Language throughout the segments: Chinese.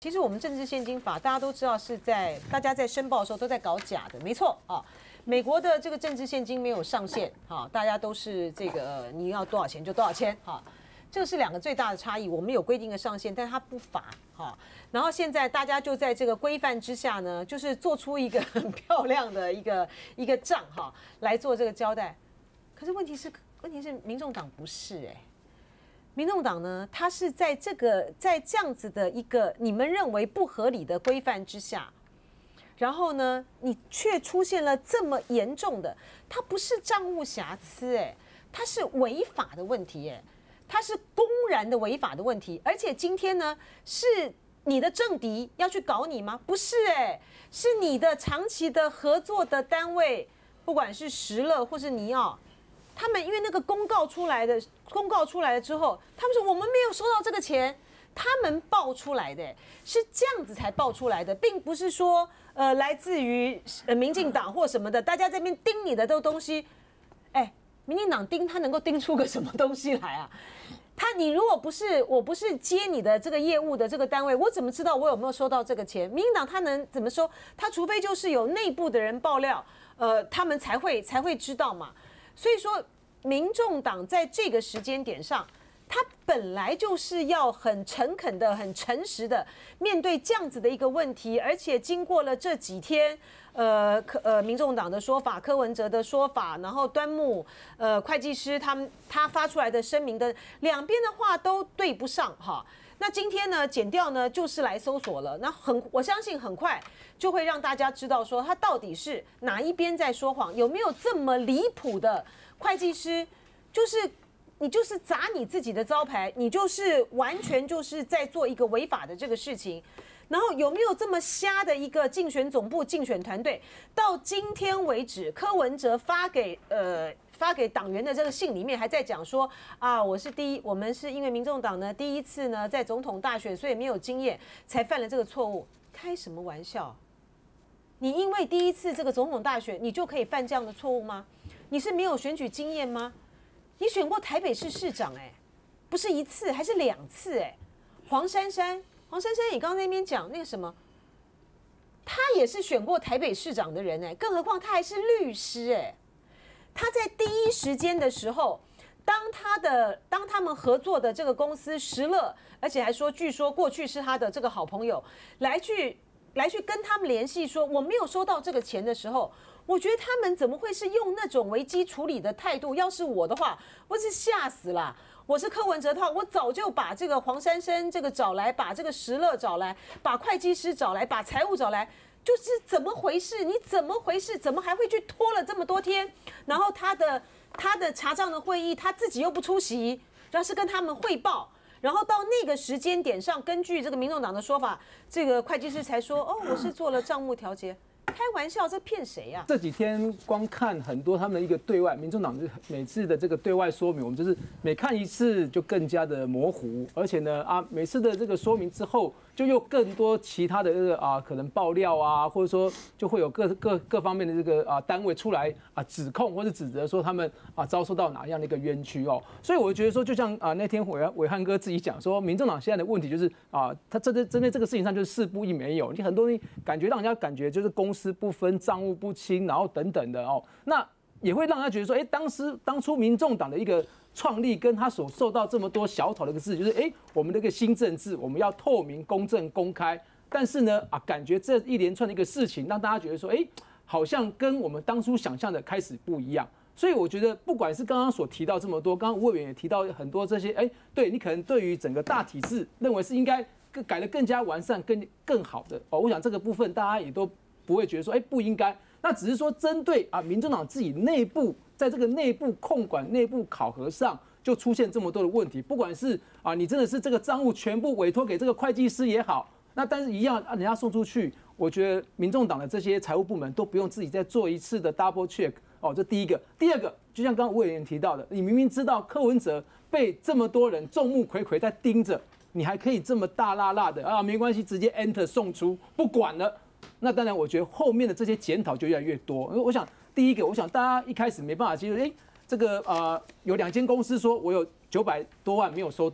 其实我们政治献金法大家都知道是大家在申报的时候都在搞假的，没错啊。美国的这个政治现金没有上限，哈，大家都是这个你要多少钱就多少钱，哈，这个是两个最大的差异。我们有规定的上限，但是它不罚，哈。然后现在大家就在这个规范之下呢，就是做出一个很漂亮的一个账，哈，来做这个交代。可是问题是民众党不是民众党呢，它是在这样子的一个你们认为不合理的规范之下。然后呢，你却出现了这么严重的，它不是账务瑕疵，它是违法的问题，它是公然的违法的问题。而且今天呢，是你的政敌要去搞你吗？不是，是你的长期的合作的单位，不管是石勒或是尼奥，他们因为那个公告出来了之后，他们说我们没有收到这个钱。他们爆出来的是这样子才爆出来的，并不是说来自于民进党或什么的，大家这边盯你的这个东西，民进党盯他能够盯出个什么东西来啊？你如果我不是接你的这个业务的这个单位，我怎么知道我有没有收到这个钱？民进党他能怎么收？他除非就是有内部的人爆料，他们才会知道嘛。所以说，民众党在这个时间点上。他本来就是要很诚恳的、很诚实的面对这样子的一个问题，而且经过了这几天，民众党的说法、柯文哲的说法，然后端木会计师他发出来的声明的两边的话都对不上哈。那今天呢，检调呢就是来搜索了，那我相信很快就会让大家知道说他到底是哪一边在说谎，有没有这么离谱的会计师，你就是砸你自己的招牌，你就是完全就是在做一个违法的这个事情，然后有没有这么瞎的一个竞选总部、竞选团队？到今天为止，柯文哲发给党员的这个信里面还在讲说啊，我们是因为民众党呢第一次呢在总统大选，所以没有经验才犯了这个错误。开什么玩笑？你因为第一次这个总统大选，你就可以犯这样的错误吗？你是没有选举经验吗？你选过台北市市长不是一次还是2次黄珊珊，你刚刚在那边讲那个什么，他也是选过台北市长的人更何况他还是律师他在第一时间的时候，当他们合作的这个公司石勒，而且还说据说过去是他的这个好朋友，来去跟他们联系说我没有收到这个钱的时候。我觉得他们怎么会是用那种危机处理的态度？要是我的话，我是吓死了。我是柯文哲的话，我早就把这个黄珊珊这个找来，把这个石勒找来，把会计师找来，把财务找来，就是怎么回事？你怎么回事？怎么还会去拖了这么多天？然后他的查账的会议，他自己又不出席，然后是跟他们汇报。然后到那个时间点上，根据这个民众党的说法，这个会计师才说，我是做了账目调节。开玩笑，这骗谁呀？ 这几天光看很多他们的一个对外，民众党每次的这个对外说明，我们就是每看一次就更加的模糊，而且呢每次的这个说明之后，就又更多其他的这个可能爆料或者说就会有各方面的这个单位出来指控或者指责说他们遭受到哪样的一个冤屈哦。所以我觉得说，就像那天伟汉哥自己讲说，民众党现在的问题就是他针对这个事情上就是事不一没有，你很多东西感觉让人家感觉就是公私不分、账务不清，然后等等的哦，那也会让他觉得说，当初民众党的一个创立跟他所受到这么多小讨的一个事，就是我们的一个新政治，我们要透明、公正、公开，但是呢感觉这一连串的一个事情，让大家觉得说，好像跟我们当初想象的开始不一样。所以我觉得，不管是刚刚所提到这么多，刚刚吴委员也提到很多这些，对你可能对于整个大体制认为是应该改得更加完善、更好的我想这个部分大家也都不会觉得说，不应该。那只是说针对民众党自己内部，在这个内部控管、内部考核上，就出现这么多的问题。不管是你真的是这个账务全部委托给这个会计师也好，那但是一样人家送出去，我觉得民众党的这些财务部门都不用自己再做一次的 double check 这第一个。第二个，就像刚刚吴委员提到的，你明明知道柯文哲被这么多人众目睽睽在盯着，你还可以这么大辣辣的没关系，直接 enter 送出，不管了。那当然，我觉得后面的这些检讨就越来越多。因为我想，第一个，我想大家一开始没办法接受，这个有2间公司说我有900多万没有收到，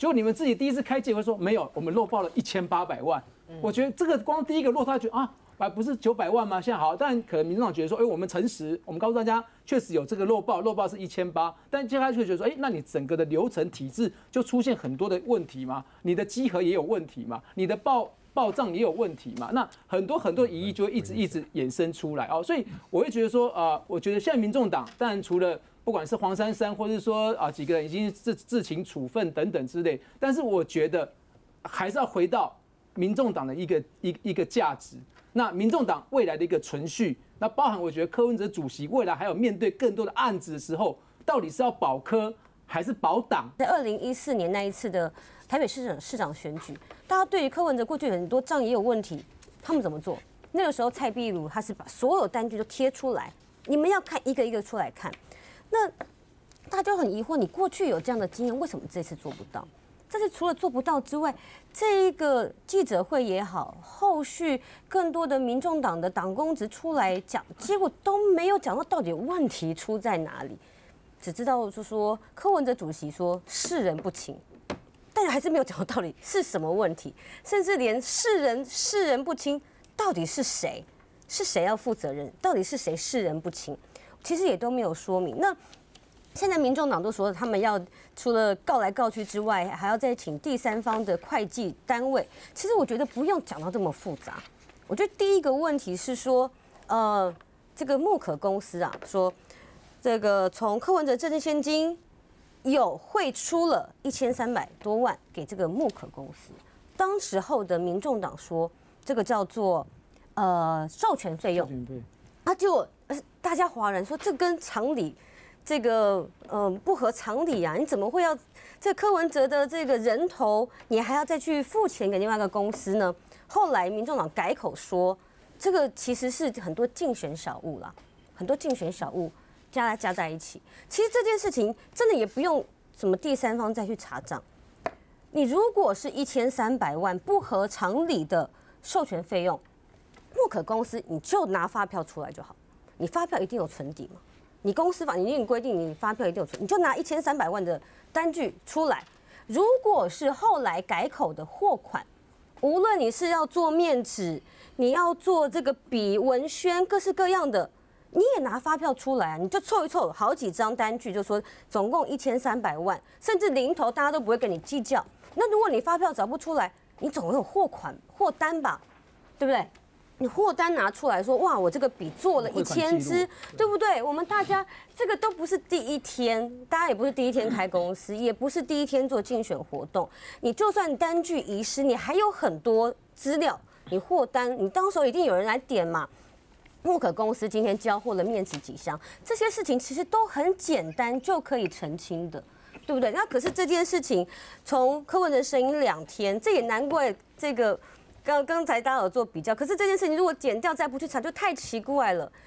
结果你们自己第一次开记者会说没有，我们漏报了1800万。我觉得这个光第一个落差，觉得啊，不是900万吗？现在好，但可能民众党觉得说，我们诚实，我们告诉大家确实有这个漏报是1800，但接下来就觉得说，那你整个的流程体制就出现很多的问题嘛，你的稽核也有问题嘛，你的报账也有问题嘛，那很多疑义就会一直衍生出来所以我会觉得说，我觉得现在民众党，当然除了不管是黄珊珊，或者说几个人已经自行处分等等之类，但是我觉得还是要回到民众党的一个价值。那民众党未来的一个存续，那包含我觉得柯文哲主席未来还有面对更多的案子的时候，到底是要保柯还是保党？ 在2014年那一次的台北市长选举，大家对于柯文哲过去很多账也有问题，他们怎么做？那个时候蔡壁如他是把所有单据都贴出来，你们要看一个一个出来看。那大家就很疑惑，你过去有这样的经验，为什么这次做不到？这次除了做不到之外，这一个记者会也好，后续更多的民众党的党公职出来讲，结果都没有讲到底问题出在哪里，只知道就说柯文哲主席说世人不清，但还是没有讲到底是什么问题，甚至连世人不清到底是谁要负责任，到底是谁世人不清，其实也都没有说明。那现在民众党都说他们要除了告来告去之外，还要再请第三方的会计单位。其实我觉得不用讲到这么复杂。我觉得第一个问题是说，这个木可公司说这个从柯文哲政治现金有汇出了1300多万给这个木可公司。当时候的民众党说这个叫做授权费用，就大家华人说这跟常理。这个不合常理啊！你怎么会要这柯文哲的这个人头，你还要再去付钱给另外一个公司呢？后来民众党改口说，这个其实是很多竞选小物啦，很多竞选小物加在一起。其实这件事情真的也不用什么第三方再去查账。你如果是1300万不合常理的授权费用，木可公司你就拿发票出来就好，你发票一定有存底嘛。你公司法你一定规定你发票一定有存，你就拿1300万的单据出来。如果是后来改口的货款，无论你是要做面纸，你要做这个笔、文宣，各式各样的，你也拿发票出来你就凑一凑好几张单据，就说总共1300万，甚至零头大家都不会跟你计较。那如果你发票找不出来，你总有货单吧，对不对？你货单拿出来说，哇，我这个笔做了1000支，对不对？我们大家这个都不是第一天，大家也不是第一天开公司，也不是第一天做竞选活动。你就算单据遗失，你还有很多资料，你货单，你到时候一定有人来点嘛。木可公司今天交货了面纸几箱，这些事情其实都很简单就可以澄清的，对不对？那可是这件事情从柯文哲声音2天，这也难怪这个。刚才大家有做比较，可是这件事情如果剪掉再不去查，就太奇怪了。